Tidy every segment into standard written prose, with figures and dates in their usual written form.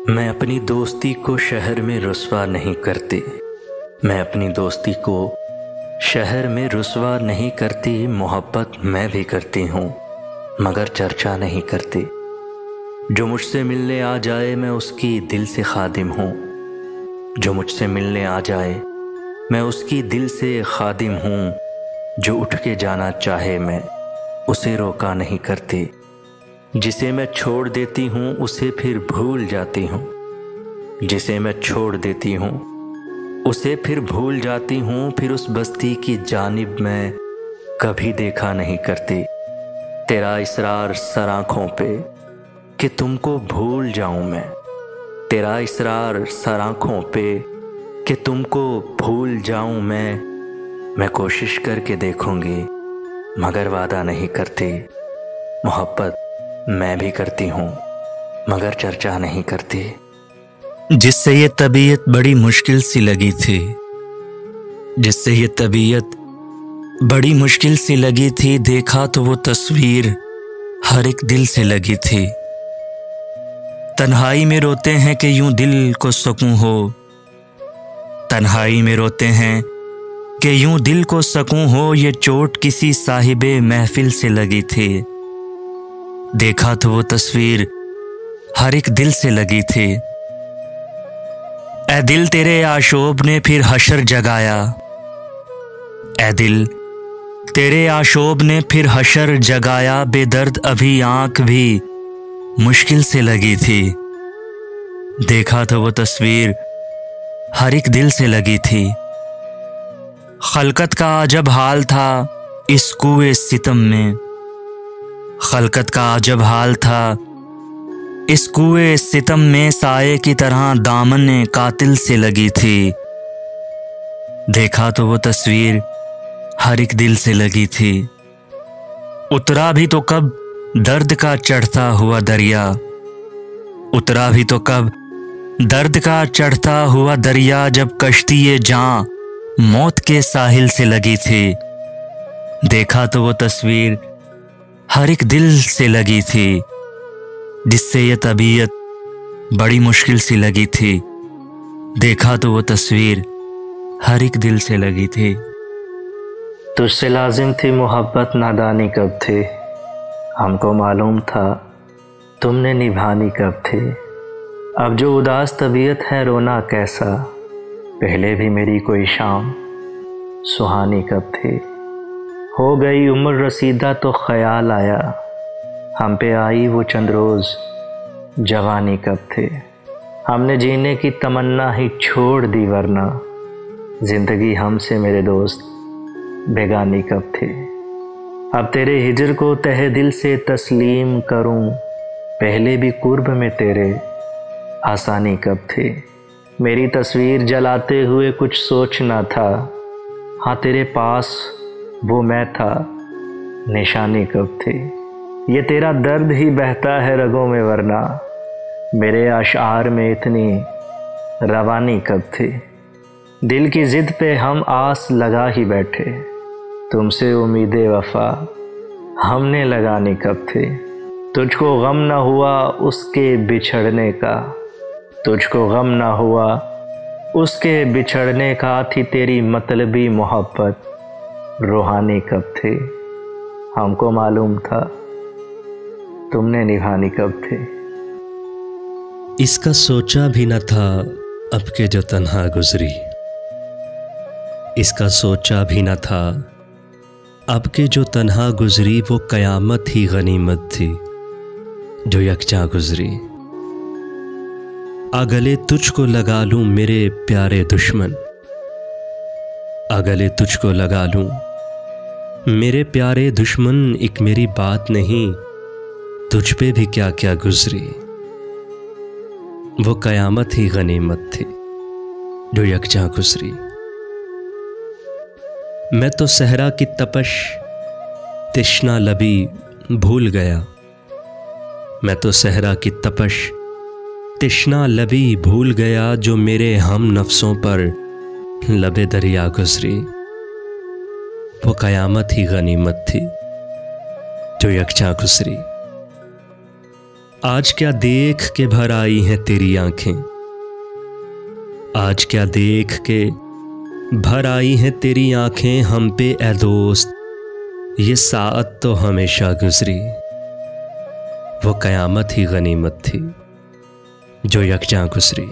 मैं अपनी दोस्ती को शहर में रुस्वा नहीं करती। मैं अपनी दोस्ती को शहर में रुस्वा नहीं करती। मोहब्बत मैं भी करती हूँ मगर चर्चा नहीं करती। जो मुझसे मिलने आ जाए मैं उसकी दिल से खादिम हूँ। जो मुझसे मिलने आ जाए मैं उसकी दिल से खादिम हूँ। जो उठ के जाना चाहे मैं उसे रोका नहीं करती। जिसे मैं छोड़ देती हूँ उसे फिर भूल जाती हूँ। जिसे मैं छोड़ देती हूँ उसे फिर भूल जाती हूँ। फिर उस बस्ती की जानिब मैं कभी देखा नहीं करती। तेरा इसरार सर आँखों पे कि तुमको भूल जाऊँ मैं। तेरा इसरार सर आँखों पे कि तुमको भूल जाऊँ मैं कोशिश करके देखूँगी मगर वादा नहीं करती। मोहब्बत मैं भी करती हूँ मगर चर्चा नहीं करती। जिससे ये तबीयत बड़ी मुश्किल सी लगी थी, जिससे ये तबीयत बड़ी मुश्किल सी लगी थी, देखा तो वो तस्वीर हर एक दिल से लगी थी। तन्हाई में रोते हैं कि यूं दिल को सुकून हो। तन्हाई में रोते हैं कि यूं दिल को सुकून हो। ये चोट किसी साहिबे महफिल से लगी थी। देखा तो वो तस्वीर हर एक दिल से लगी थी। ए दिल तेरे आशोब ने फिर हशर जगाया। ए दिल तेरे आशोब ने फिर हशर जगाया। बेदर्द अभी आंख भी मुश्किल से लगी थी। देखा तो वो तस्वीर हर एक दिल से लगी थी। खलकत का अजब हाल था इस कुए सितम में। खलकत का अजब हाल था इस कुए सितम में। साये की तरह दामन कातिल से लगी थी। देखा तो वो तस्वीर हर एक दिल से लगी थी। उतरा भी तो कब दर्द का चढ़ता हुआ दरिया। उतरा भी तो कब दर्द का चढ़ता हुआ दरिया। जब कश्ती ये जां मौत के साहिल से लगी थी। देखा तो वो तस्वीर हर एक दिल से लगी थी। जिससे ये तबीयत बड़ी मुश्किल सी लगी थी। देखा तो वो तस्वीर हर एक दिल से लगी थी। तुझसे लाजिम थी मोहब्बत नादानी कब थी। हमको मालूम था तुमने निभानी कब थी। अब जो उदास तबीयत है रोना कैसा। पहले भी मेरी कोई शाम सुहानी कब थी। हो गई उम्र रसीदा तो ख्याल आया हम पे आई वो चंद रोज़ जवानी कब थे। हमने जीने की तमन्ना ही छोड़ दी वरना ज़िंदगी हमसे मेरे दोस्त बेगानी कब थे। अब तेरे हिजर को तहे दिल से तस्लीम करूं। पहले भी कुर्ब में तेरे आसानी कब थे। मेरी तस्वीर जलाते हुए कुछ सोचना था। हाँ तेरे पास वो मैं था निशानी कब थे। ये तेरा दर्द ही बहता है रगों में वरना मेरे अशार में इतनी रवानी कब थी। दिल की ज़िद पे हम आस लगा ही बैठे। तुमसे उम्मीदे वफा हमने लगानी कब थे। तुझको गम ना हुआ उसके बिछड़ने का। तुझको गम ना हुआ उसके बिछड़ने का। थी तेरी मतलबी मोहब्बत रूहानी कब थे। हमको मालूम था तुमने निभानी कब थे। इसका सोचा भी न था अब के जो तन्हा गुजरी। इसका सोचा भी न था अब के जो तन्हा गुजरी। वो कयामत ही गनीमत थी जो यकजा गुजरी। अगले तुझको लगा लूं मेरे प्यारे दुश्मन। अगले तुझको लगा लूं मेरे प्यारे दुश्मन। एक मेरी बात नहीं तुझ पे भी क्या क्या गुजरी। वो कयामत ही गनीमत थी जो यकजा गुजरी। मैं तो सहरा की तपश तिश्ना लबी भूल गया। मैं तो सहरा की तपश तिश्ना लबी भूल गया। जो मेरे हम नफ्सों पर लबे दरिया गुजरी। वो कयामत ही गनीमत थी जो यकजा गुजरी। आज क्या देख के भर आई हैं तेरी आंखें, आज क्या देख के भर आई हैं तेरी आंखें हम पे ए दोस्त। ये साअत तो हमेशा गुजरी, वो कयामत ही गनीमत थी जो यकजां गुजरी।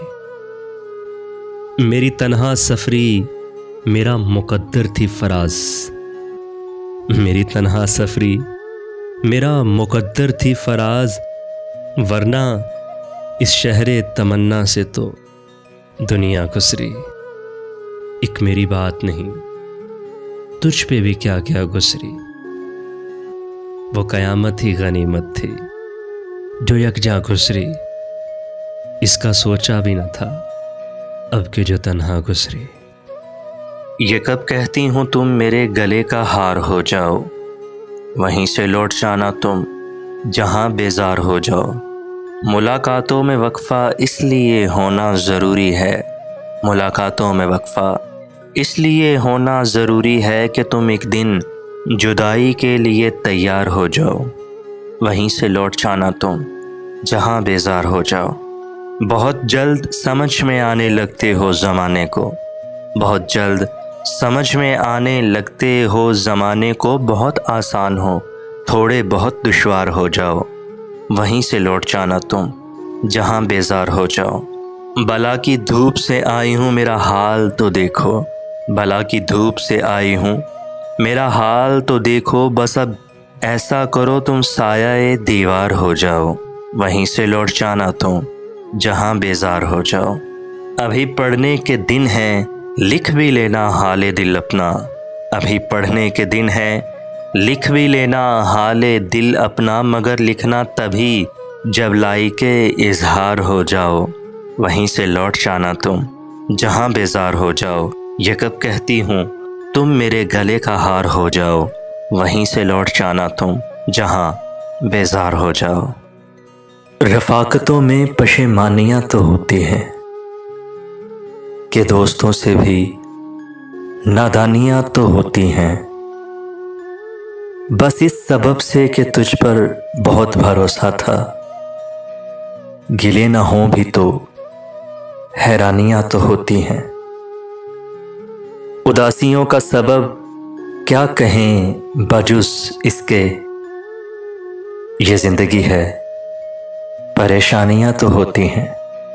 मेरी तन्हा सफरी मेरा मुकद्दर थी फराज, मेरी तन्हा सफरी मेरा मुकद्दर थी फराज। वरना इस शहरे तमन्ना से तो दुनिया गुजरी। एक मेरी बात नहीं तुझ पे भी क्या क्या गुजरी, वो कयामत ही गनीमत थी जो यकजां गुजरी। इसका सोचा भी न था अब के जो तन्हा गुजरी। ये कब कहती हूँ तुम मेरे गले का हार हो जाओ, वहीं से लौट जाना तुम जहाँ बेजार हो जाओ। मुलाकातों में वक्फ़ा इसलिए होना ज़रूरी है, मुलाकातों में वक्फ़ा इसलिए होना ज़रूरी है कि तुम एक दिन जुदाई के लिए तैयार हो जाओ, वहीं से लौट जाना तुम जहाँ बेजार हो जाओ। बहुत जल्द समझ में आने लगते हो ज़माने को, बहुत जल्द समझ में आने लगते हो ज़माने को। बहुत आसान हो थोड़े बहुत दुश्वार हो जाओ, वहीं से लौट जाना तुम जहाँ बेजार हो जाओ। बला की धूप से आई हूँ मेरा हाल तो देखो, बला की धूप से आई हूँ मेरा हाल तो देखो। बस अब ऐसा करो तुम साया दीवार हो जाओ, वहीं से लौट जाना तुम जहाँ बेजार हो जाओ। अभी पढ़ने के दिन हैं लिख भी लेना हाले दिल अपना, अभी पढ़ने के दिन हैं लिख भी लेना हाले दिल अपना। मगर लिखना तभी जब लाइके इजहार हो जाओ, वहीं से लौट जाना तुम जहाँ बेजार हो जाओ। ये कब कहती हूँ तुम मेरे गले का हार हो जाओ, वहीं से लौट जाना तुम जहाँ बेजार हो जाओ। रफ़ाकतों में पशेमानियाँ तो होती हैं कि दोस्तों से भी नादानियाँ तो होती हैं। बस इस सबब से कि तुझ पर बहुत भरोसा था, गिले ना हों भी तो हैरानियाँ तो होती हैं। उदासियों का सबब क्या कहें बजुस इसके, ये जिंदगी है परेशानियाँ तो होती हैं।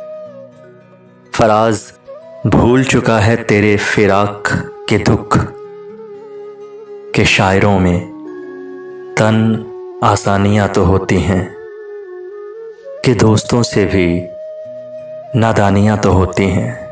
फराज भूल चुका है तेरे फिराक के दुख के शायरों में तन आसानियाँ तो होती हैं कि दोस्तों से भी नादानियाँ तो होती हैं।